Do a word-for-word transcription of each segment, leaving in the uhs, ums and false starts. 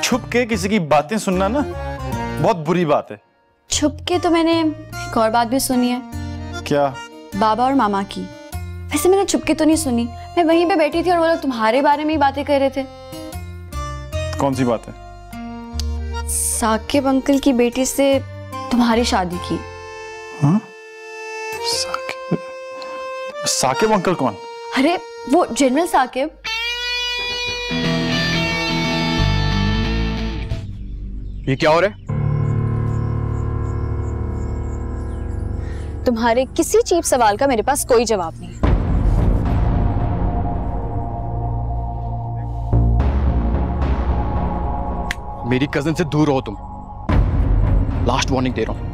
छुप के किसी की बातें सुनना ना बहुत बुरी बात है। छुप के तो मैंने एक और बात भी सुनी है। क्या? बाबा और मामा की। वैसे मैंने छुप के तो नहीं सुनी, मैं वहीं पे बैठी थी और वो लोग तुम्हारे बारे में ही बातें कर रहे थे। कौन सी बात है? साकिब अंकल की बेटी से तुम्हारी शादी की। हाँ? साकिब साकिब अंकल कौन? अरे वो जनरल साकिब। ये क्या हो रहा है? तुम्हारे किसी चीप सवाल का मेरे पास कोई जवाब नहीं है। मेरी कजन से दूर रहो तुम। लास्ट वार्निंग दे रहा हूं।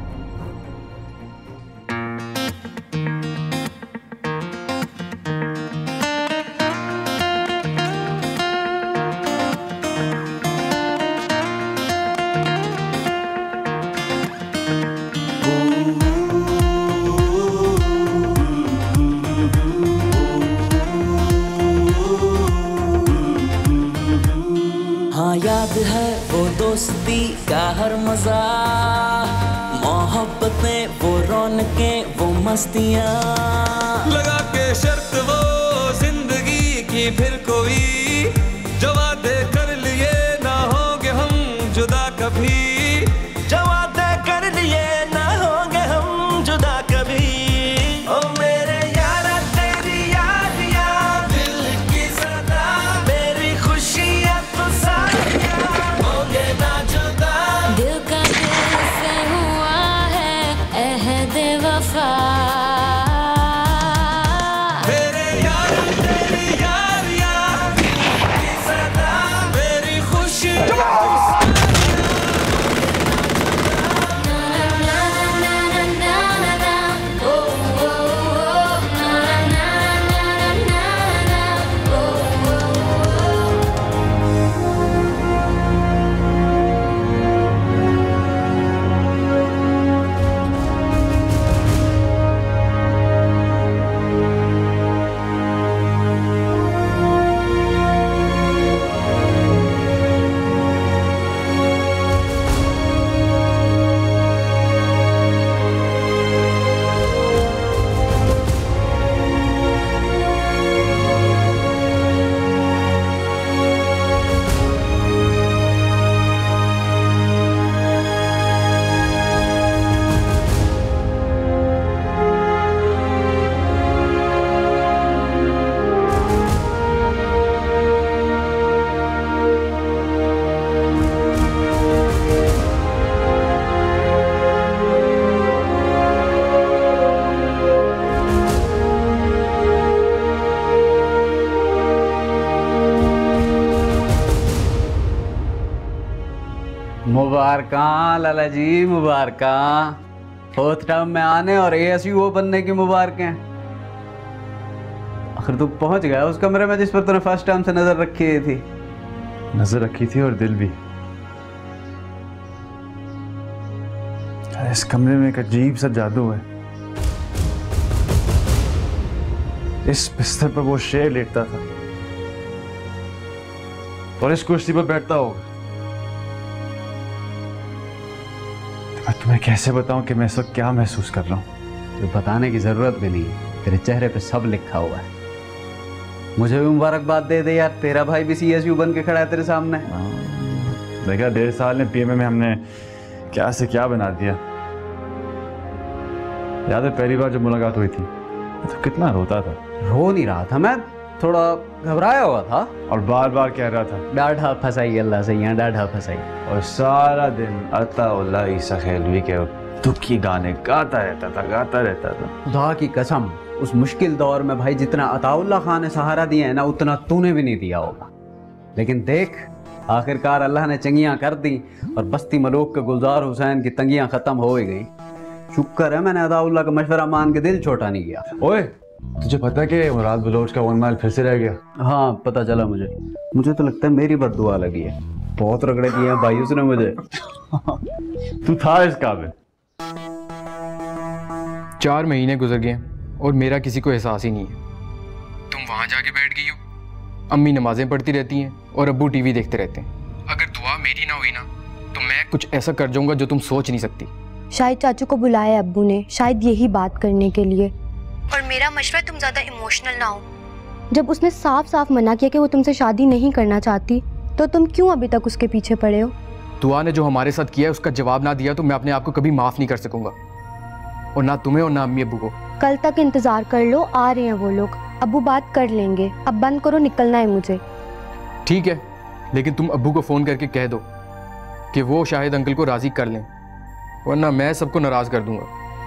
हाँ याद है वो दोस्ती का हर मजा, मोहब्बतें वो रौनकें वो मस्तियाँ, लगा के शर्त वो जिंदगी की फिर कोई, जो वादे कर लिए ना होंगे हम जुदा कभी, जो वादे कर लिए ना होंगे हम जुदा कभी। ओ मेरे यारा तेरी यादियाँ दिल की सदा, मेरी खुशियाँ तो सारियाँ होंगे ना जुदा। दिल का दिल से हुआ है अहद वफा, मेरे यार तेरी यारियाँ दिल की सदा, मेरी खुशी मुबारकां लाला जी, मुबारकां। फोर्थ टर्म में आने और एएसयू बनने की मुबारकें। आखिर तू पहुंच गया उस कमरे में जिस पर तूने फर्स्ट टर्म से नजर रखी थी। नजर रखी थी और दिल भी। इस कमरे में एक अजीब सा जादू है। इस बिस्तर पर वो शेर लेटता था और इस कुर्सी पर बैठता होगा। मैं तुम्हें कैसे बताऊं कि मैं इस वक्त क्या महसूस कर रहा हूं? तो बताने की जरूरत भी नहीं है, तेरे चेहरे पे सब लिखा हुआ है। मुझे भी मुबारकबाद दे दे यार, तेरा भाई भी सीएसयू बन के खड़ा है तेरे सामने। देखा डेढ़ साल में पीएमए में हमने क्या से क्या बना दिया। याद है पहली बार जब मुलाकात हुई थी तो कितना रोता था। रो नहीं रहा था मैं, थोड़ा घबराया हुआ था और बार बार कह रहा था डाढ़ा फसाई अल्लाह से, यहाँ डाढ़ा फसाई। और सारा दिन अता ईसा खेलवी के दुखी गाने गाता रहता था गाता रहता था। खुदा की कसम उस मुश्किल दौर में भाई जितना अताउल्ला खान ने सहारा दिया है ना, उतना तूने भी नहीं दिया होगा। लेकिन देख आखिरकार अल्लाह ने चंगियां कर दी और बस्ती मलोक के गुलजार हुसैन की तंगियां खत्म हो ही गई। शुक्र है मैंने अताउल्ला का मशवरा मान के दिल छोटा नहीं किया। ओए तुझे पता है कि मुराद बलोच का वन माइल फिर से रह गया? हाँ पता चला मुझे। मुझे तो लगता है मेरी बद्दुआ लगी है, बहुत रगड़े दिए हैं भाई उसने मुझे। तू था इस काबिल। चार महीने गुजर गए और मेरा किसी को एहसास ही नहीं है। तुम वहां जाके बैठ गई हो, अम्मी नमाजें पढ़ती रहती हैं और अब्बू टीवी देखते रहते हैं। अगर दुआ मेरी ना हुई ना तो मैं कुछ ऐसा कर जाऊंगा जो तुम सोच नहीं सकती। शायद चाचू को बुलाया अब्बू ने, शायद यही बात करने के लिए। और मेरा मशवरा, तुम ज्यादा इमोशनल ना हो। जब उसने साफ साफ मना किया कि वो तुमसे शादी नहीं करना चाहती, तो तुम क्यों अभी तक उसके पीछे पड़े हो? दुआ ने जो हमारे साथ किया है उसका जवाब ना दिया तो मैं अपने आप को कभी माफ नहीं कर सकूंगा, और ना तुम्हें और ना अम्मी अब्बू को। कल तक इंतजार कर लो, आ रहे हैं वो लोग। अब्बू बात कर लेंगे, अब बंद करो, निकलना है मुझे। ठीक है, लेकिन तुम अब्बू को फोन करके कह दो कि वो शाहिद अंकल को राजी कर लें, वरना मैं सबको नाराज कर दूंगा।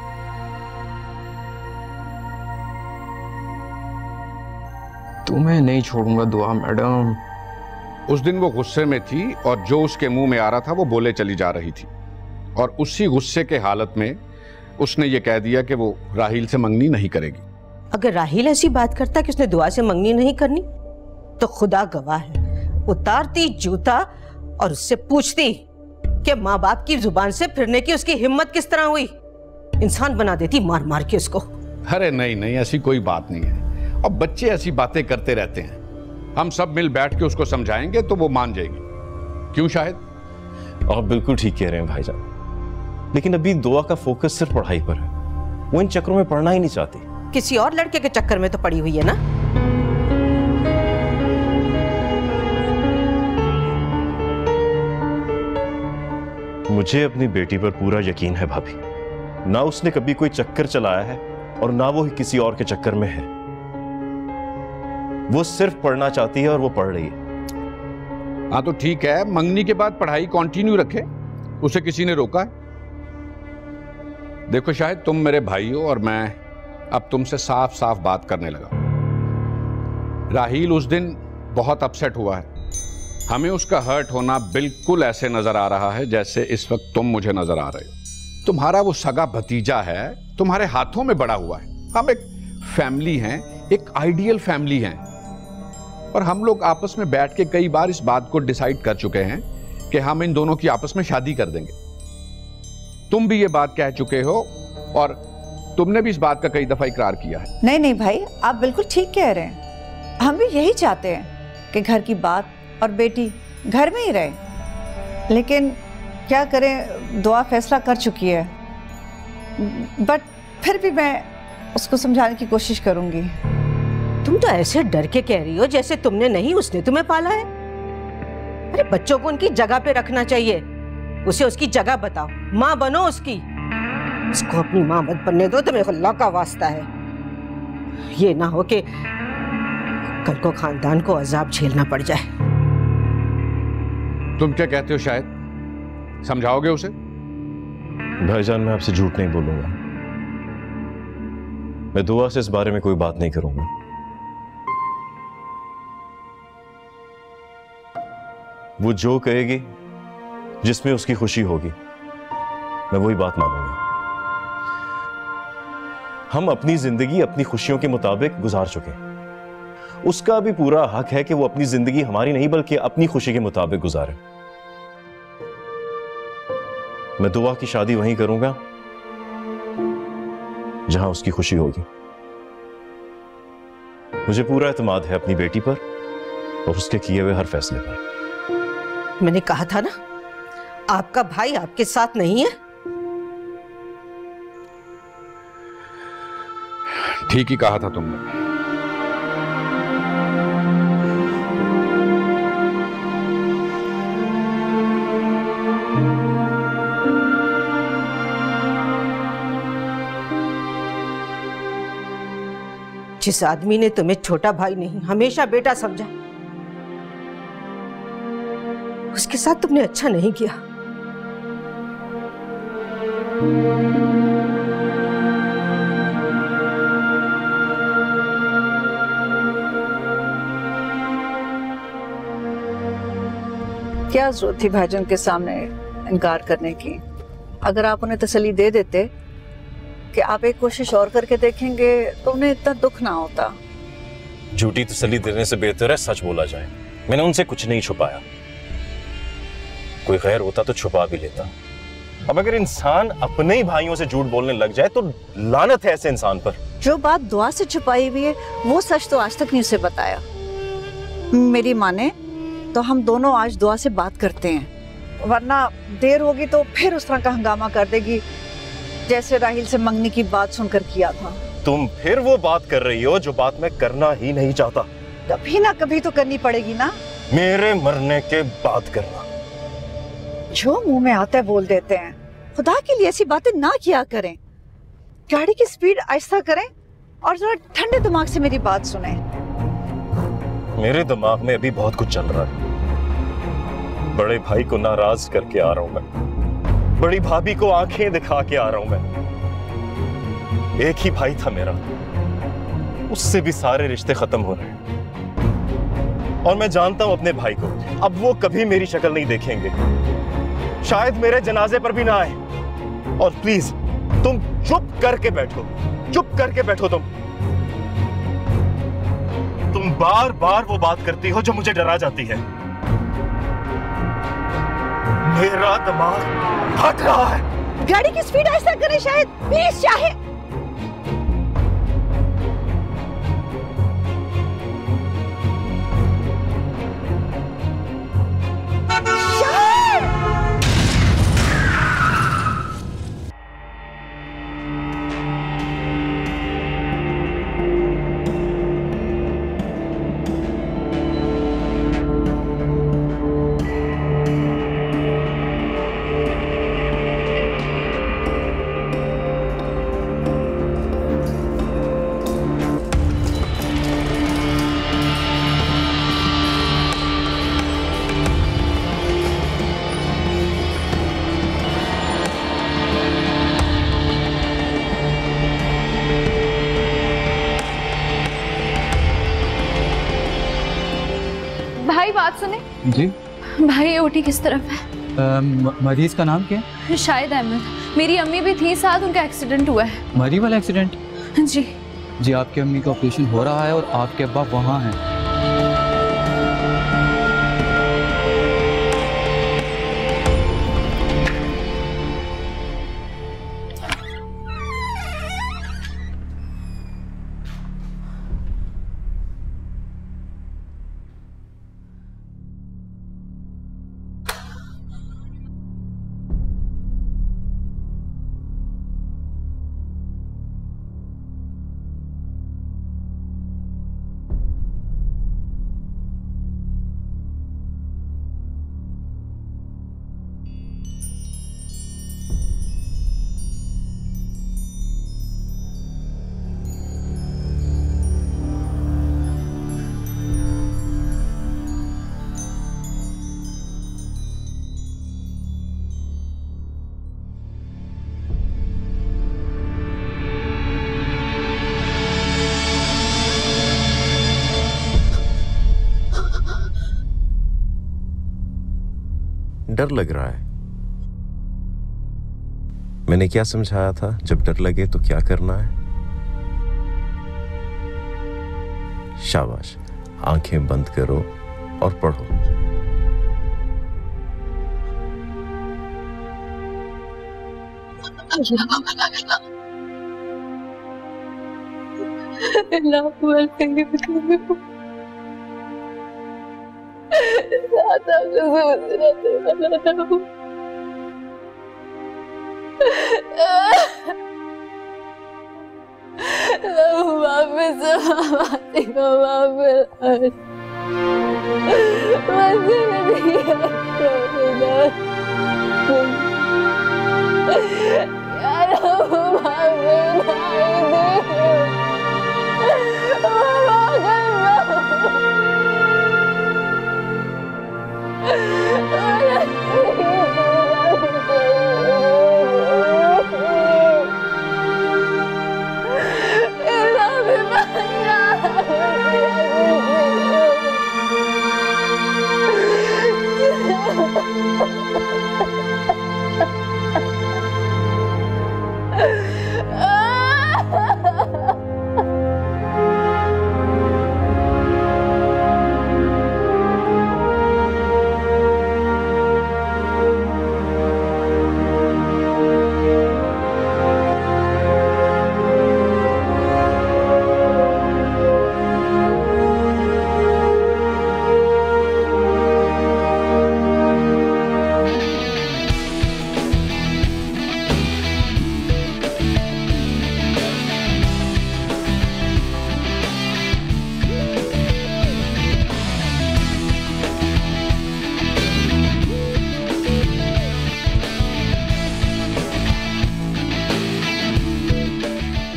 तुम्हें नहीं छोड़ूंगा दुआ मैडम। उस दिन वो गुस्से में थी और जो उसके मुंह में आ रहा था वो बोले चली जा रही थी, और उसी गुस्से के हालत में उसने ये कह दिया कि वो राहील से मंगनी नहीं करेगी। अगर राहील ऐसी बात करता कि उसने दुआ से मंगनी नहीं करनी, तो खुदा गवाह है, उतारती जूता और उससे पूछती कि माँ बाप की जुबान से फिरने की उसकी हिम्मत किस तरह हुई, इंसान बना देती मार मार के उसको। अरे नहीं नहीं, ऐसी कोई बात नहीं है। अब बच्चे ऐसी बातें करते रहते हैं, हम सब मिल बैठ के उसको समझाएंगे तो वो मान जाएगी। क्यों शाहिद? आप बिल्कुल ठीक कह रहे हैं भाईजान, लेकिन अभी दुआ का फोकस सिर्फ पढ़ाई पर है, वो इन चक्करों में पढ़ना ही नहीं चाहती। किसी और लड़के के चक्कर में तो पड़ी हुई है ना। मुझे अपनी बेटी पर पूरा यकीन है भाभी, ना उसने कभी कोई चक्कर चलाया है और ना वो किसी और के चक्कर में है। वो सिर्फ पढ़ना चाहती है और वो पढ़ रही है। हाँ तो ठीक है, मंगनी के बाद पढ़ाई कंटिन्यू रखे, उसे किसी ने रोका है? देखो शायद तुम मेरे भाई हो और मैं अब तुमसे साफ साफ बात करने लगा। राहील उस दिन बहुत अपसेट हुआ है, हमें उसका हर्ट होना बिल्कुल ऐसे नजर आ रहा है जैसे इस वक्त तुम मुझे नजर आ रहे हो। तुम्हारा वो सगा भतीजा है, तुम्हारे हाथों में बड़ा हुआ है। हम एक फैमिली हैं, एक आइडियल फैमिली हैं, और हम लोग आपस में बैठ के कई बार इस बात को डिसाइड कर चुके हैं कि हम इन दोनों की आपस में शादी कर देंगे। तुम भी ये बात कह चुके हो और तुमने भी इस बात का कई दफा इकरार किया है। नहीं नहीं भाई, आप बिल्कुल ठीक कह रहे हैं। हम भी यही चाहते हैं कि घर की बात और बेटी घर में ही रहे, लेकिन क्या करें, दुआ फैसला कर चुकी है। बट फिर भी मैं उसको समझाने की कोशिश करूंगी। तुम तो ऐसे डर के कह रही हो जैसे तुमने नहीं उसने तुम्हें पाला है। अरे बच्चों को उनकी जगह पे रखना चाहिए, उसे उसकी जगह बताओ, माँ बनो उसकी। उसको अपनी माँ मत बनने दो, तुम्हें अल्लाह का वास्ता है। ये ना हो कि कल को खानदान को अजाब झेलना पड़ जाए। तुम क्या कहते हो शायद, समझाओगे उसे? भाईजान मैं आपसे झूठ नहीं बोलूंगा, मैं दुआ से इस बारे में कोई बात नहीं करूंगा। वो जो कहेगी, जिसमें उसकी खुशी होगी, मैं वही बात मानूंगा। हम अपनी जिंदगी अपनी खुशियों के मुताबिक गुजार चुके हैं, उसका भी पूरा हक है कि वो अपनी जिंदगी हमारी नहीं बल्कि अपनी खुशी के मुताबिक गुजारे। मैं दुआ की शादी वहीं करूंगा जहां उसकी खुशी होगी। मुझे पूरा एतमाद है अपनी बेटी पर और उसके किए हुए हर फैसले पर। मैंने कहा था ना, आपका भाई आपके साथ नहीं है। ठीक ही कहा था तुमने। जिस आदमी ने तुम्हें छोटा भाई नहीं हमेशा बेटा समझा, उसके साथ तुमने अच्छा नहीं किया। क्या जरूरत थी भाईजान के सामने इनकार करने की? अगर आप उन्हें तसल्ली दे देते कि आप एक कोशिश और करके देखेंगे तो उन्हें इतना दुख ना होता। झूठी तसल्ली देने से बेहतर है सच बोला जाए। मैंने उनसे कुछ नहीं छुपाया, कोई खैर होता तो छुपा भी लेता। अब अगर इंसान अपने ही भाइयों से झूठ बोलने लग जाए तो लानत है ऐसे इंसान पर। जो बात दुआ से छुपाई हुई है वो सच तो आज तक नहीं उसे बताया। मेरी माने तो हम दोनों आज दुआ से बात करते हैं वरना देर होगी तो फिर उस तरह का हंगामा कर देगी जैसे राहिल से मंगनी की बात सुनकर किया था। तुम फिर वो बात कर रही हो जो बात मैं करना ही नहीं चाहता। कभी ना कभी तो करनी पड़ेगी ना। मेरे मरने के बाद करना। जो मुंह में आता है बोल देते हैं। खुदा के लिए ऐसी बातें ना किया करें। गाड़ी की स्पीड आहिस्ता करें और जरा ठंडे दिमाग से मेरी बात सुने। मेरे दिमाग में अभी बहुत कुछ चल रहा है। बड़े भाई को नाराज करके आ रहा हूं मैं, बड़ी भाभी को आंखें दिखा के आ रहा हूं मैं। एक ही भाई था मेरा, उससे भी सारे रिश्ते खत्म हो रहे हैं। और मैं जानता हूं अपने भाई को, अब वो कभी मेरी शक्ल नहीं देखेंगे, शायद मेरे जनाजे पर भी ना आए। और प्लीज तुम चुप करके बैठो, चुप करके बैठो। तुम तुम बार बार वो बात करती हो जो मुझे डरा जाती है। मेरा दिमाग फट रहा है। गाड़ी की स्पीड ऐसा करें शायद, प्लीज चाहे। भाई बात सुने। जी भाई ये ओटी किस तरफ है? आ, म- मरीज का नाम क्या है? शाहिद अहमद। मेरी अम्मी भी थी साथ, उनका एक्सीडेंट हुआ है। मरी वाला एक्सीडेंट? जी जी आपकी अम्मी का ऑपरेशन हो रहा है और आपके अब्बा वहाँ हैं। डर लग रहा है। मैंने क्या समझाया था, जब डर लगे तो क्या करना है? शाबाश, आंखें बंद करो और पढ़ो।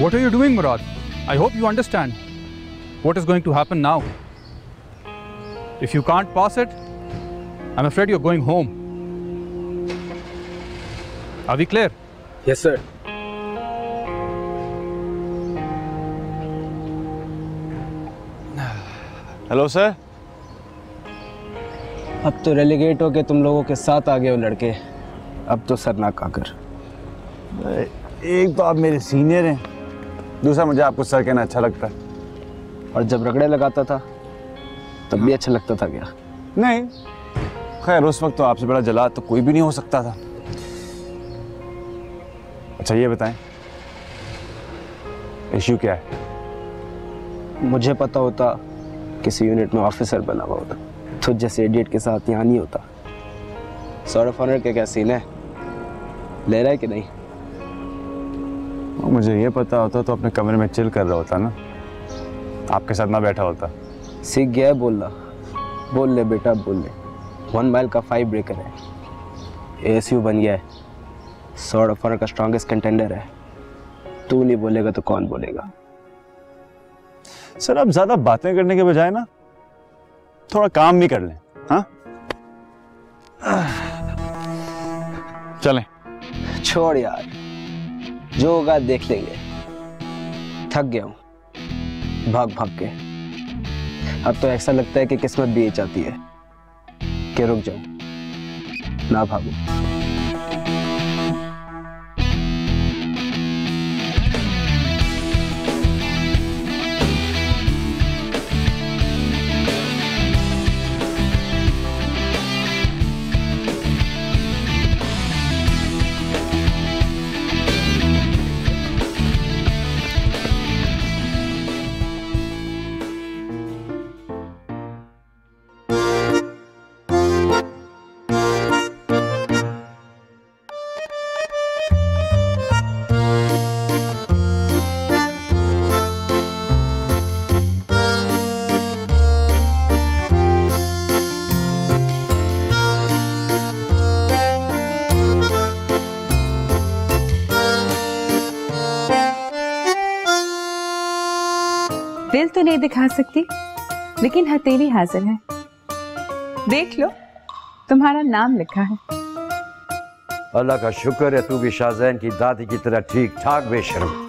What are you doing, Murad? I hope you understand what is going to happen now. If you can't pass it, I'm afraid you're going home. Are we clear? Yes, sir. Hello sir. अब तो relegate होके तुम लोगों के साथ आ गए हो लड़के, अब तो सर ना काकर। एक तो आप मेरे सीनियर हैं, दूसरा मुझे आपको सर कहना अच्छा लगता है। और जब रगड़े लगाता था तब भी अच्छा लगता था क्या? नहीं, खैर उस वक्त तो आपसे बड़ा जला तो कोई भी नहीं हो सकता था। अच्छा ये बताएं, इश्यू क्या है? मुझे पता होता किसी यूनिट में ऑफिसर बना हुआ होता तो जैसे इडियट के साथ यहाँ नहीं होता। सॉर्ट ऑफ ऑनर के क्या सीन है, ले रहा है कि नहीं? मुझे ये पता होता तो अपने कमरे में चिल कर रहा होता ना, आपके साथ ना बैठा होता। सीख गया है बोलना, बोल ले बेटा बोल ले। वन माइल का फाइव ब्रेकर है, एएसयू बन गया है, सॉर्ट ऑफ ऑनर का स्ट्रॉन्गेस्ट कंटेंडर है। तू नहीं बोलेगा तो कौन बोलेगा? सर आप ज्यादा बातें करने के बजाय ना थोड़ा काम भी कर लें। हाँ चलें। छोड़ यार, जो होगा देख लेंगे। थक गया हूं भाग भाग के। अब तो ऐसा लगता है कि किस्मत भी ये चाहती है कि रुक जाऊं, ना भागूं। दिल तो नहीं दिखा सकती, लेकिन हथेली हाजिर है। देख लो, तुम्हारा नाम लिखा है। अल्लाह का शुक्र है तू भी शाहजैन की दादी की तरह ठीक ठाक बेशर्म।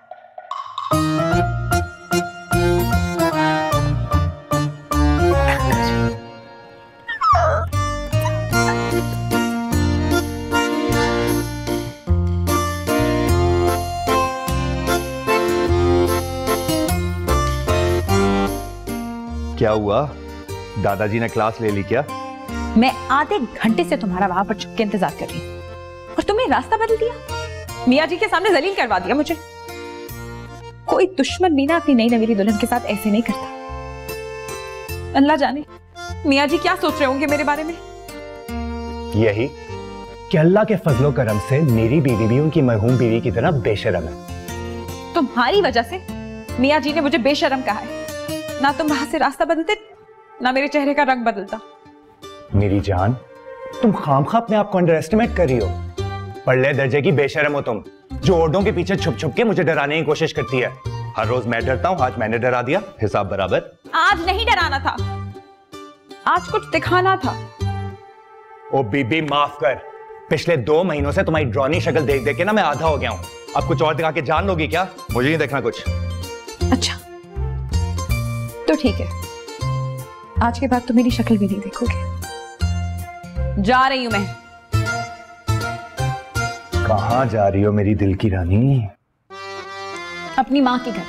क्या हुआ, दादाजी ने क्लास ले ली क्या? मैं आधे घंटे से तुम्हारा वहां पर छुप के इंतजार कर रही हूँ और तुमने रास्ता बदल दिया। मियाँ जी के सामने जलील करवा दिया मुझे। कोई दुश्मन भी ना अपनी नई नवेली दुल्हन के साथ ऐसे नहीं करता। अल्लाह जाने मियाँ जी क्या सोच रहे होंगे मेरे बारे में। यही कि अल्लाह के फजलो करम से मेरी बीवी भी उनकी मरहूम बीवी की तरह बेशरम है। तुम्हारी वजह से मियाँ जी ने मुझे बेशरम कहा है। ना तुम वहां से रास्ता बदलते, ना मेरे चेहरे का रंग बदलता। मेरी जान, तुम खामखा अपने आप को अंडर एस्टिमेट कर रही हो। पढ़ले दर्जे की बेशरम हो तुम, जो औरतों के पीछे छुप छुप के मुझे डराने की कोशिश करती है। हर रोज मैं डरता हूँ, आज मैंने डरा दिया, हिसाब बराबर। आज नहीं डराना था, आज कुछ दिखाना था। ओ बीबी माफ कर, पिछले दो महीनों से तुम्हारी ड्रॉनी शक्ल देख देख के ना मैं आधा हो गया हूँ। अब कुछ और दिखा के जान लोगी क्या? मुझे नहीं देखना कुछ। अच्छा तो ठीक है, आज के बाद तो मेरी शक्ल भी नहीं देखोगे। जा रही हूं मैं। कहाँ जा रही हो मेरी दिल की रानी? अपनी माँ के घर।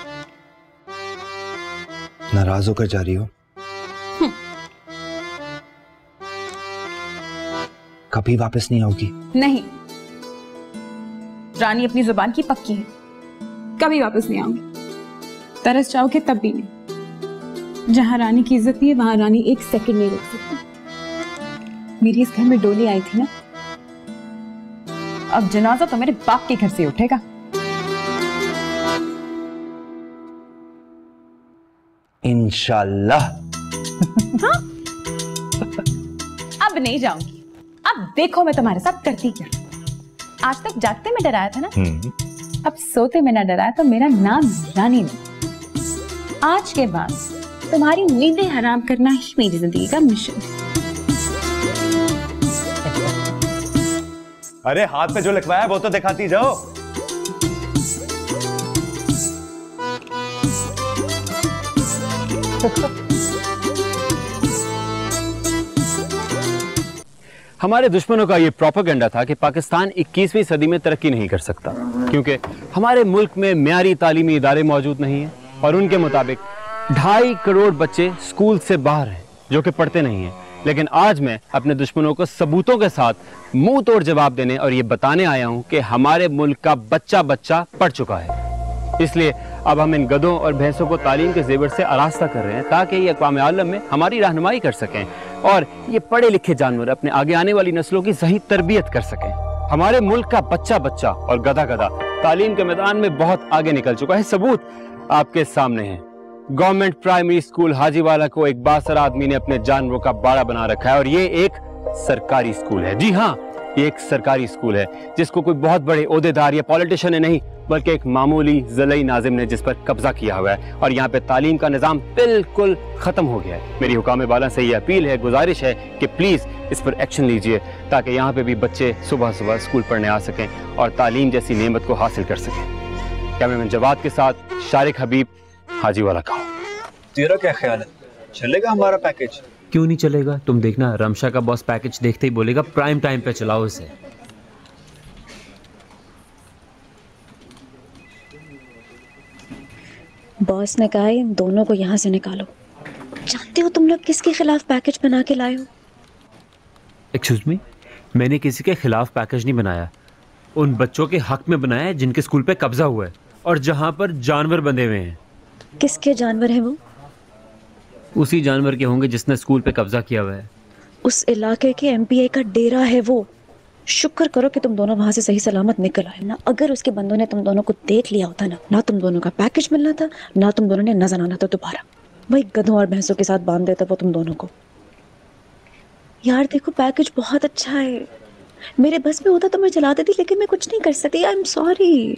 नाराज होकर जा रही हो? कभी वापस नहीं आओगी? नहीं, रानी अपनी जुबान की पक्की है, कभी वापस नहीं आऊंगी। तरस जाओगे तब भी नहीं। जहां रानी की इज्जत नहीं है वहां रानी एक सेकंड नहीं रुक सकती। मेरी इस घर में डोली आई थी ना, अब जनाजा तो मेरे बाप के घर से उठेगा। इंशाल्लाह। हाँ? अब नहीं जाऊंगी। अब देखो मैं तुम्हारे साथ करती क्या। आज तक जागते में डराया था ना, अब सोते में न डराए तो मेरा नाम रानी नहीं। आज के बाद तुम्हारी नींदें हराम करना ही मेरी जिंदगी का मिशन है। अरे हाथ पे जो लिखवाया है वो तो दिखाती जाओ। हमारे दुश्मनों का ये प्रोपेगेंडा था कि पाकिस्तान इक्कीसवीं सदी में तरक्की नहीं कर सकता क्योंकि हमारे मुल्क में म्यारी तालीमी इदारे मौजूद नहीं हैं और उनके मुताबिक ढाई करोड़ बच्चे स्कूल से बाहर हैं जो कि पढ़ते नहीं हैं। लेकिन आज मैं अपने दुश्मनों को सबूतों के साथ मुंह तोड़ जवाब देने और ये बताने आया हूं कि हमारे मुल्क का बच्चा बच्चा पढ़ चुका है। इसलिए अब हम इन गधों और भैंसों को तालीम के जेवर से आरास्ता कर रहे हैं ताकि ये अक़वाम आलम में हमारी रहनुमाई कर सकें और ये पढ़े लिखे जानवर अपने आगे आने वाली नस्लों की सही तरबियत कर सकें। हमारे मुल्क का बच्चा बच्चा और गधा गधा तालीम के मैदान में बहुत आगे निकल चुका है। सबूत आपके सामने है। गवर्नमेंट प्राइमरी स्कूल हाजीवाला को एक बासरा आदमी ने अपने जानवरों का बाड़ा बना रखा है और ये एक सरकारी स्कूल है। जी हाँ, ये एक सरकारी स्कूल है जिसको कोई बहुत बड़े ओहदेदार या पॉलिटिशियन ने नहीं बल्कि एक मामूली ज़लई नाजिम ने जिस पर कब्जा किया हुआ है और यहाँ पे तालीम का निज़ाम बिल्कुल ख़त्म हो गया है। मेरी हुकाम बाला से ये अपील है, गुजारिश है कि प्लीज़ इस पर एक्शन लीजिए ताकि यहाँ पे भी बच्चे सुबह सुबह स्कूल पढ़ने आ सकें और तालीम जैसी नेमत को हासिल कर सकें। कैमरामैन जवाद के साथ शारिक हबीब, हाजीवाला का। तेरा क्या ख्याल है, चलेगा हमारा पैकेज? क्यों नहीं चलेगा? तुम देखना, रमशा का बॉस पैकेज देखते ही बोलेगा प्राइम टाइम पे चलाओ इसे। बॉस ने कहा इन दोनों को यहाँ से निकालो। जानते हो तुम लोग किसके खिलाफ पैकेज बना के लाए हो? एक्सक्यूज मी, मैंने किसी के खिलाफ पैकेज नहीं बनाया, उन बच्चों के हक में बनाया है जिनके स्कूल पे कब्जा हुआ है और जहाँ पर जानवर बंधे हुए हैं। किसके जानवर हैं वो? उसी जानवर के होंगे जिसने स्कूल पे कब्जा किया हुआ है। उस इलाके के एमपीए का डेरा है वो। शुक्र करो कि तुम दोनों वहां से सही सलामत निकल आए ना। अगर उसके बंदों ने तुम दोनों को देख लिया होता ना ना तुम दोनों का पैकेज मिलना था, ना तुम दोनों ने नजर आना था दोबारा। वही गधों और भैंसों के साथ बांध देता वो तुम दोनों को। यार देखो, पैकेज बहुत अच्छा है, मेरे बस में होता तो मैं चला देती, लेकिन मैं कुछ नहीं कर सकती। I am sorry.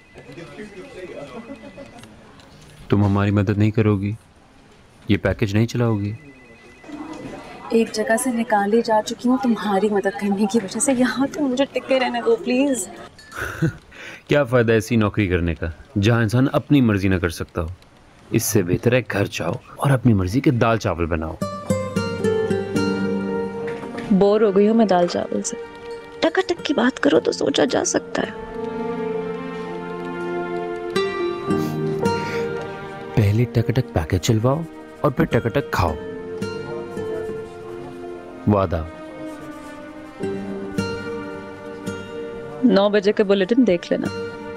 तुम हमारी मदद नहीं करोगी, ये पैकेज नहीं चलाओगी? एक जगह से निकाली जा चुकी हूँ तुम्हारी मदद करने की वजह से। यहाँ तो मुझे टिके रहने दो प्लीज। क्या फायदा ऐसी नौकरी करने का जहाँ इंसान अपनी मर्जी ना कर सकता हो। इससे बेहतर है घर जाओ और अपनी मर्जी के दाल चावल बनाओ। बोर हो गई हूँ मैं दाल चावल से। टकाटक की बात करो तो सोचा जा सकता है। पहले टकटक पैकेज चलवाओ और फिर टकटक खाओ। वादा। नौ बजे का बुलेटिन देख लेना।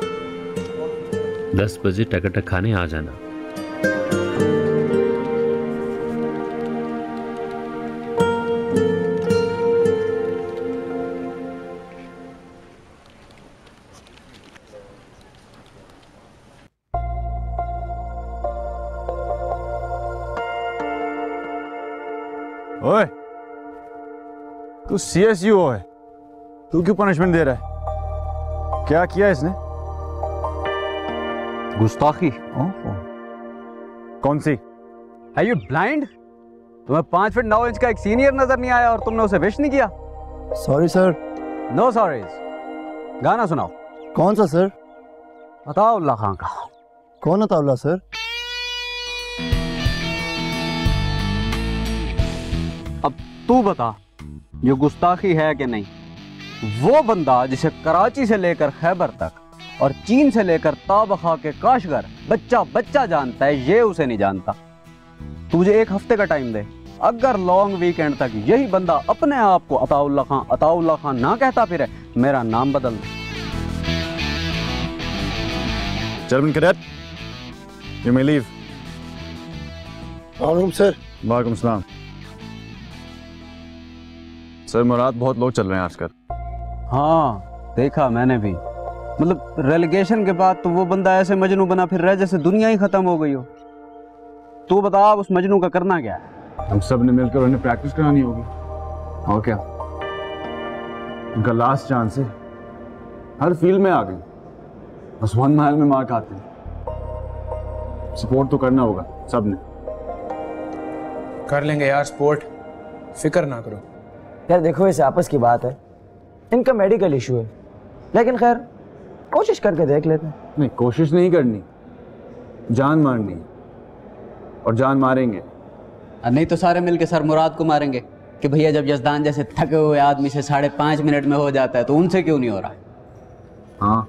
दस बजे टकटक खाने आ जाना। ओए, तू सीएसयू है, तू क्यों पनिशमेंट दे रहा है? क्या किया इसने? गुस्ताखी। कौन सी? है यू ब्लाइंड? तुम्हें पांच फीट नौ इंच का एक सीनियर नजर नहीं आया और तुमने उसे विश नहीं किया? Sorry sir. No sorries. गाना सुनाओ। कौन सा सर? अताउल्लाह खान का। कौन अताउल्लाह सर? अब तू बता, ये गुस्ताखी है कि नहीं? वो बंदा जिसे कराची से लेकर खैबर तक और चीन से लेकर ताबखा के काशगर बच्चा बच्चा जानता है, ये उसे नहीं जानता। तुझे एक हफ्ते का टाइम दे, अगर लॉन्ग वीकेंड तक यही बंदा अपने आप को अताउल्लाह खान अताउल्लाह खान ना कहता फिरे, मेरा नाम बदल दे। Chairman cadet, you may leave. वालेकुम सर। वालेकुम सलाम। सर, मुराद बहुत लोग चल रहे हैं आजकल। हाँ देखा मैंने भी। मतलब रेलीगेशन के बाद तो वो बंदा ऐसे मजनू बना फिर रहा जैसे दुनिया ही खत्म हो गई हो। तू बता उस मजनू का करना क्या है? हम सब ने मिलकर उन्हें प्रैक्टिस करानी होगी और क्या। उनका लास्ट चांस है, हर फील्ड में आ गई, उस्मान महल में मार खाते हैं, सपोर्ट तो करना होगा सबने। कर लेंगे यार सपोर्ट, फिक्र ना करो। यार देखो, इस आपस की बात है, इनका मेडिकल इशू है, लेकिन खैर कोशिश करके देख लेते हैं। नहीं, कोशिश नहीं करनी, जान मारनी है, और जान मारेंगे। नहीं तो सारे मिलके सर मुराद को मारेंगे कि भैया जब यजदान जैसे थके हुए आदमी से साढ़े पाँच मिनट में हो जाता है तो उनसे क्यों नहीं हो रहा। हाँ,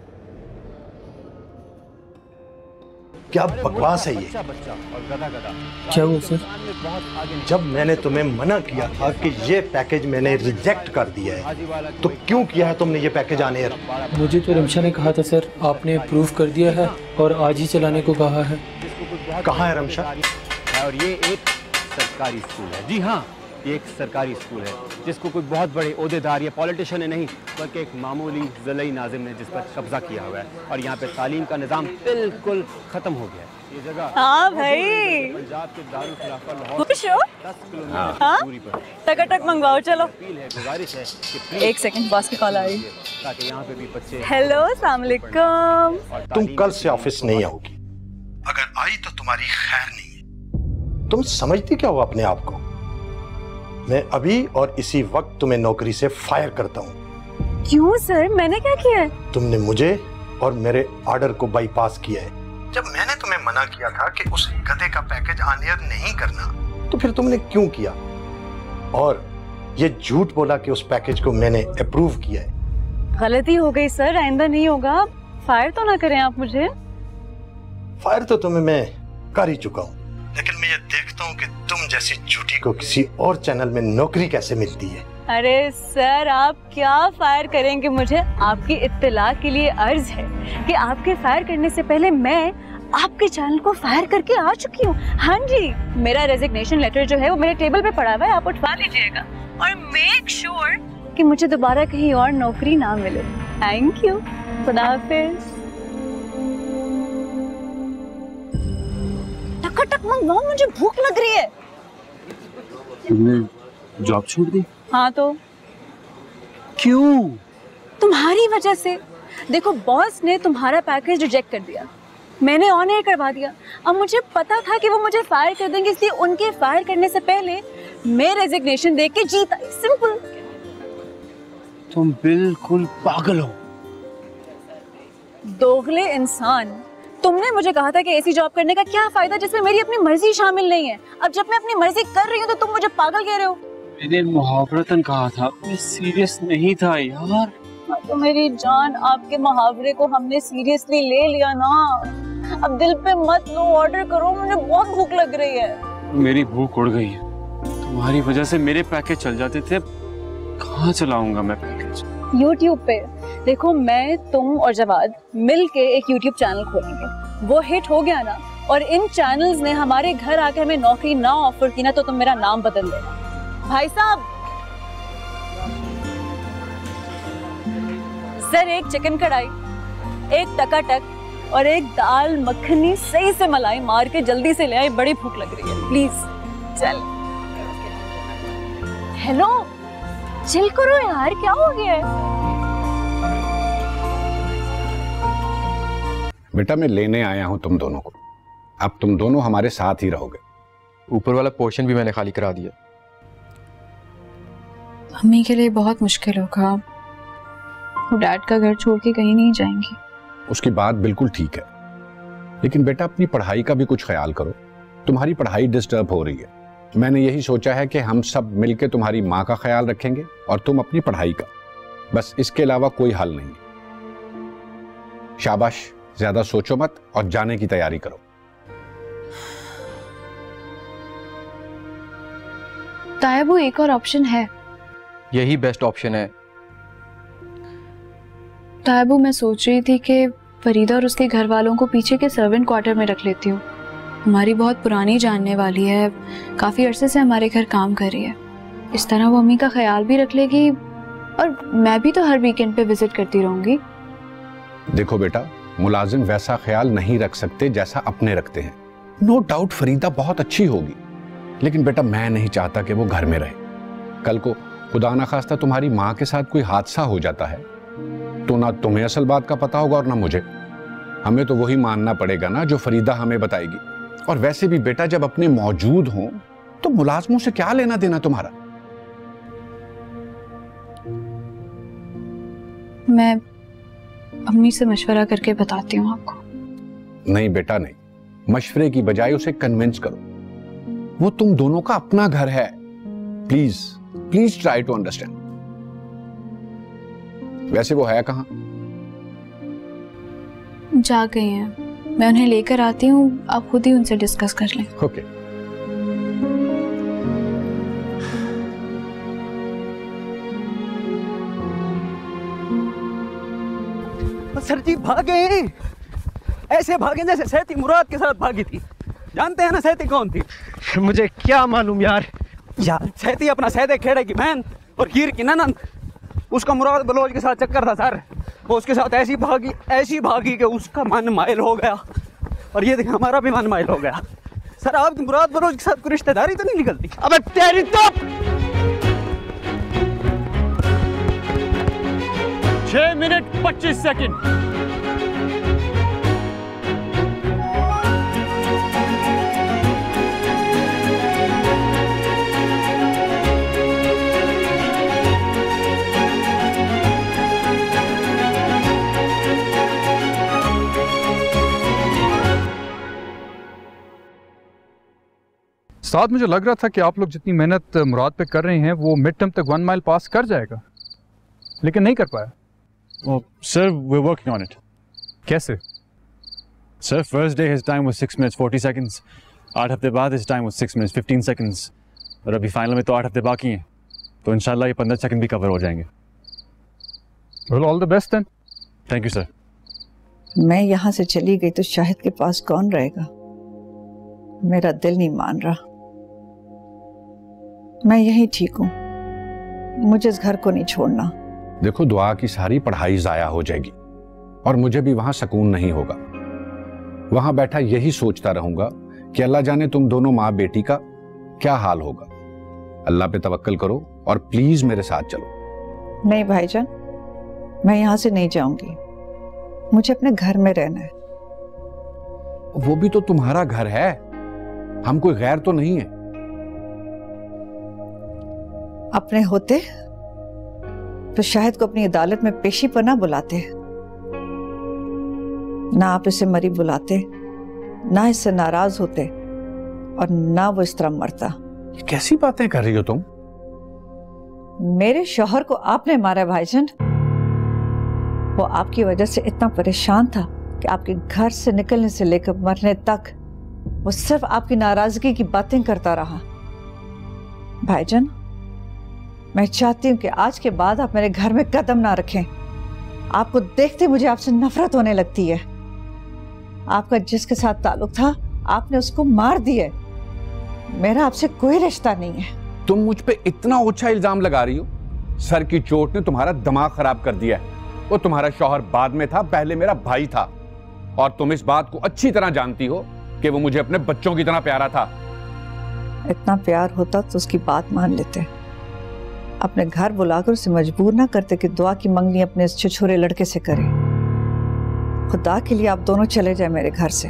क्या बकवास है ये? क्या हुआ सर? जब मैंने तुम्हें मना किया था कि ये पैकेज मैंने रिजेक्ट कर दिया है, तो क्यों किया है तुमने ये पैकेज आने यार? मुझे तो रमशा ने कहा था सर, आपने अप्रूव कर दिया है और आज ही चलाने को कहा है। कहाँ है रमशा? और ये एक सरकारी स्कूल है। जी हाँ, ये एक सरकारी स्कूल है जिसको कोई बहुत बड़े ओहदेदार या पॉलिटिशियन ने नहीं, बल्कि एक मामूली ज़िले नाज़िम ने जिस पर कब्जा किया हुआ है, और यहाँ पे तालीम का निज़ाम बिल्कुल ख़त्म हो गया है। ये जगह हाँ भाई, पंजाब के दारुल खिलाफा लाहौर खुश हो? दस किलोमीटर हाँ? दूरी पर। टकाटक मंगवाओ चलो। गुजारिश है कि प्लीज एक सेकंड, बॉस की कॉल आ रही है। ताकि यहाँ पे भी बच्चे। हेलो, अस्सलाम वालेकुम। तुम कल से ऑफिस नहीं आओगी, अगर आई तो तुम्हारी खैर नहीं है। तुम समझती क्या हो अपने आप को? मैं अभी और इसी वक्त तुम्हें नौकरी से फायर करता हूँ। क्यों सर, मैंने क्या किया है? तुमने मुझे और मेरे ऑर्डर को बाईपास किया है। जब मैंने तुम्हें मना किया था कि उस गधे का पैकेज ऑन-एयर नहीं करना, तो फिर तुमने क्यों किया? और ये झूठ बोला कि उस पैकेज को मैंने अप्रूव किया है। गलती हो गई सर, आइंदा नहीं होगा। फायर तो ना करें आप मुझे। फायर तो तुम्हें मैं कर ही चुका हूँ, लेकिन मैं ये देखता हूँ कि तुम जैसी झूठी को किसी और चैनल में नौकरी कैसे मिलती है। अरे सर, आप क्या फायर करेंगे मुझे? आपकी इत्तला के लिए अर्ज है कि आपके फायर करने से पहले मैं आपके चैनल को फायर करके आ चुकी हूँ। हाँ जी, मेरा रेजिग्नेशन लेटर जो है वो मेरे टेबल पे पड़ा हुआ है, आप उठवा लीजिएगा और मेक श्योर कि मुझे दोबारा कहीं और नौकरी ना मिले। थैंक यू, खुदा हाफिज। टक मंगवाओ, मुझे भूख लग रही है। तुमने जॉब छोड़ दी? हाँ तो क्यों? तुम्हारी वजह से। देखो, बॉस ने तुम्हारा पैकेज रिजेक्ट कर दिया, मैंने ऑन एयर करवा दिया। अब मुझे पता था कि वो मुझे फायर कर देंगे, इसलिए उनके फायर करने से पहले मैं रेजिग्नेशन देके जीता। सिंपल। तुम बिल्कुल पागल हो। दोगले इंसान, तुमने मुझे कहा था कि ऐसी जॉब करने का क्या फायदा जिसमें मेरी अपनी मर्जी शामिल नहीं है। अब जब मैं अपनी मर्जी कर रही हूँ तो तुम मुझे पागल कह रहे हो। मैंने मुहावरतन कहा था, मैं सीरियस नहीं था यार। तो मेरी जान, आपके मुहावरे को हमने सीरियसली ले लिया ना। अब दिल पे मत लो, ऑर्डर करो, मुझे बहुत भूख लग रही है। मेरी भूख उड़ गई है, तुम्हारी वजह से मेरे पैकेज चल जाते थे, कहाँ चलाऊंगा मैं पैकेज? यूट्यूब पे देखो, मैं तुम और जवाद मिल के एक यूट्यूब चैनल खोलेंगे। वो हिट हो गया ना, और इन चैनल्स ने हमारे घर आके हमें नौकरी ना ऑफर की ना, तो तुम मेरा नाम बदल देना। भाई साहब, सर एक चिकन कढ़ाई, एक टकाटक और एक दाल मखनी सही से मलाई मार के जल्दी से ले आए, बड़ी भूख लग रही है प्लीज। चल। हेलो, चिल करो यार, क्या हो गया है? बेटा, मैं लेने आया हूं तुम दोनों को। अब तुम दोनों हमारे साथ ही रहोगे। ऊपर वाला पोर्शन भी मैंने खाली करा दिया। मम्मी के लिए बहुत मुश्किल होगा, वो डैड का घर छोड़ के कहीं नहीं जाएंगी। उसकी बात बिल्कुल ठीक है, लेकिन बेटा अपनी पढ़ाई का भी कुछ ख्याल करो। तुम्हारी पढ़ाई डिस्टर्ब हो रही है। मैंने यही सोचा है कि हम सब मिलकर तुम्हारी माँ का ख्याल रखेंगे और तुम अपनी पढ़ाई का, बस इसके अलावा कोई हल नहीं। शाबाश, ज्यादा सोचो मत और जाने की तैयारी करो। तायबू, एक और ऑप्शन है। यही बेस्ट ऑप्शन है। तायबू, मैं सोच रही थी कि फरीदा और उसके घर वालों को पीछे के सर्वेंट क्वार्टर में रख लेती हूँ। हमारी बहुत पुरानी जानने वाली है, काफी अरसे से हमारे घर काम कर रही है। इस तरह वो अम्मी का ख्याल भी रख लेगी और मैं भी तो हर वीकेंड पे विजिट करती रहूंगी। देखो बेटा, मुलाजिम वैसा ख्याल नहीं रख सकते जैसा अपने रखते हैं। नो डाउट फरीदा बहुत अच्छी होगी, लेकिन बेटा मैं नहीं चाहता कि वो घर में रहे। कल को खुदा ना खास्ता तुम्हारी माँ के साथ कोई हादसा हो जाता है तो ना तुम्हें असल बात का पता होगा और ना मुझे। हमें तो वही मानना पड़ेगा ना जो फरीदा हमें बताएगी। और वैसे भी बेटा, जब अपने मौजूद हों तो मुलाजमों से क्या लेना देना तुम्हारा? मैं अम्मी से मशवरा करके बताती हूँ आपको। नहीं बेटा नहीं, मशवरे की बजाय उसे कन्विंस करो। वो तुम दोनों का अपना घर है। Please please try to understand. वैसे वो है कहां? जा गए हैं, मैं उन्हें लेकर आती हूँ, आप खुद ही उनसे डिस्कस कर लें। ओके। सर जी भागे, ऐसे भागे जैसे सहती मुराद के साथ भागी थी। जानते हैं ना सहती कौन थी? मुझे क्या मालूम यार। यार सहती अपना सहदे खेड़े की बहन और हीर की ननंद, उसका मुराद बलोच के साथ चक्कर था सर। वो उसके साथ ऐसी भागी ऐसी भागी कि उसका मन माइल हो गया, और ये देखिए हमारा भी मन माइल हो गया। सर आपकी मुराद बलोच के साथ कोई रिश्तेदारी तो नहीं निकलती? अबे तेरी तो छह मिनट पच्चीस सेकंड। साथ मुझे लग रहा था कि आप लोग जितनी मेहनत मुराद पे कर रहे हैं वो मिड टर्म तक वन माइल पास कर जाएगा, लेकिन नहीं कर पाया। Well, sir, we're working on it. कैसे? Sir, first day his time was six minutes forty seconds. आठ हफ्ते बाद his time was six minutes fifteen seconds. और अभी फाइनल में तो आठ हफ्ते बाकी हैं, तो इंशाल्लाह ये पंद्रह सेकंड भी कवर हो जाएंगे। Well, all the best then. Thank you, sir. मैं यहाँ से चली गई तो शाहिद के पास कौन रहेगा? मेरा दिल नहीं मान रहा। मैं यही ठीक हूँ, मुझे इस घर को नहीं छोड़ना। देखो, दुआ की सारी पढ़ाई जाया हो जाएगी और मुझे भी वहां सुकून नहीं होगा। वहां बैठा यही सोचता रहूंगा कि अल्लाह जाने तुम दोनों माँ बेटी का क्या हाल होगा। अल्लाह पे तवक्कल करो और प्लीज मेरे साथ चलो। नहीं भाईजान, मैं यहाँ से नहीं जाऊंगी, मुझे अपने घर में रहना है। वो भी तो तुम्हारा घर है, हम कोई गैर तो नहीं है। अपने होते तो शाहिद को अपनी अदालत में पेशी पर ना बुलाते, ना आप इसे मरी बुलाते, ना इससे नाराज होते, और ना वो इस तरह मरता। कैसी बातें कर रही हो तुम? मेरे शौहर को आपने मारा भाईजान। वो आपकी वजह से इतना परेशान था कि आपके घर से निकलने से लेकर मरने तक वो सिर्फ आपकी नाराजगी की बातें करता रहा। भाईजान, मैं चाहती हूँ कि आज के बाद आप मेरे घर में कदम ना रखें। आपको देखते मुझे आपसे नफरत होने लगती है। आपका जिसके साथ ताल्लुक था आपने उसको मार दिया। मेरा आपसे कोई रिश्ता नहीं है। तुम मुझ पे इतना ऊंचा इल्जाम लगा रही हो? सर की चोट ने तुम्हारा दिमाग खराब कर दिया है। वो तुम्हारा शौहर बाद में था, पहले मेरा भाई था, और तुम इस बात को अच्छी तरह जानती हो कि वो मुझे अपने बच्चों की तरह प्यारा था। इतना प्यार होता तो उसकी बात मान लेते, अपने घर बुलाकर उसे मजबूर ना करते कि दुआ की मंगनी अपने इस छिछोरे लड़के से करे। खुदा के लिए आप दोनों चले जाए मेरे घर से,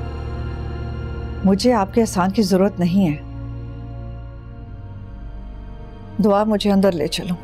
मुझे आपके एहसान की जरूरत नहीं है। दुआ, मुझे अंदर ले चलो।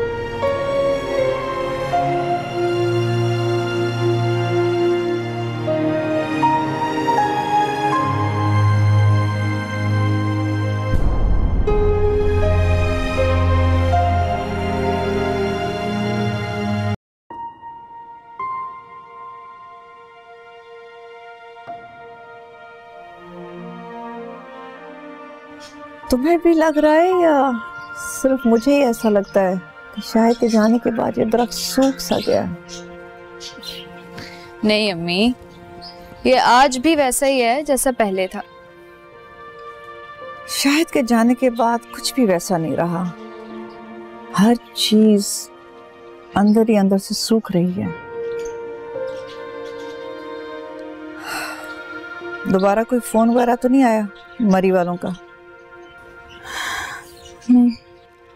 तुम्हें भी लग रहा है या सिर्फ मुझे ही ऐसा लगता है कि शायद के जाने के बाद ये दरख्त सूख सा गया? नहीं अम्मी, ये आज भी वैसा ही है जैसा पहले था। शाहिद के जाने के बाद कुछ भी वैसा नहीं रहा। हर चीज अंदर ही अंदर से सूख रही है। दोबारा कोई फोन वगैरह तो नहीं आया मरी वालों का? नहीं।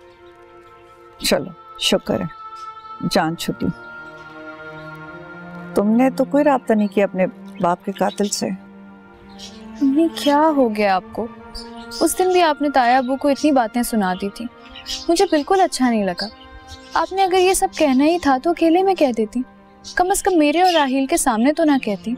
चलो शुक्र है, जान छुटी। तुमने तो कोई राब्ता नहीं किया अपने बाप के कातिल से? मम्मी क्या हो गया आपको? उस दिन भी आपने ताया अबू को इतनी बातें सुना दी थी, मुझे बिल्कुल अच्छा नहीं लगा। आपने अगर ये सब कहना ही था तो अकेले में कह देती, कम से कम मेरे और राहील के सामने तो ना कहती।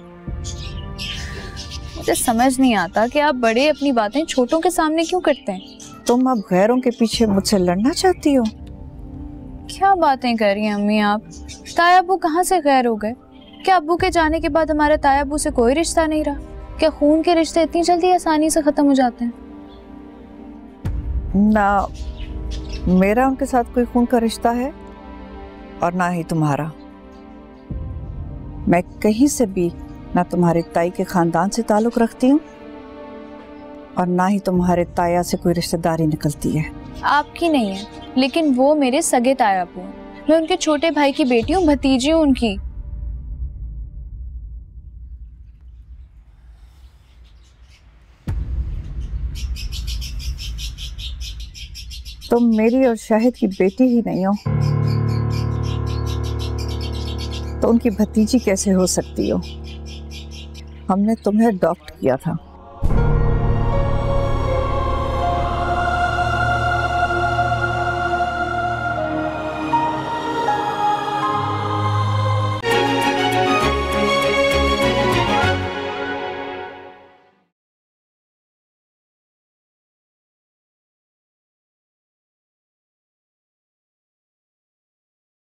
मुझे समझ नहीं आता कि आप बड़े अपनी बातें छोटों के सामने क्यों करते हैं। तुम अब गैरों के पीछे मुझसे लड़ना चाहती हो? क्या बातें कर रही हैं अम्मी आप? ताया अबू कहाँ से गैर हो गए? क्या अब्बू के जाने के बाद हमारा ताया अबू से कोई रिश्ता नहीं रहा? क्या खून के रिश्ते इतनी जल्दी आसानी से खत्म हो जाते हैं? ना मेरा उनके साथ कोई खून का रिश्ता है और ना ही तुम्हारा। मैं कहीं से भी ना तुम्हारे ताई के खानदान से ताल्लुक रखती हूँ और ना ही तुम्हारे ताया से कोई रिश्तेदारी निकलती है। आपकी नहीं है, लेकिन वो मेरे सगे ताया अबू हैं। मैं उनके छोटे भाई की बेटी हूँ, भतीजी हूँ उनकी। तुम मेरी और शाहिद की बेटी ही नहीं हो तो उनकी भतीजी कैसे हो सकती हो? हमने तुम्हें अडॉप्ट किया था।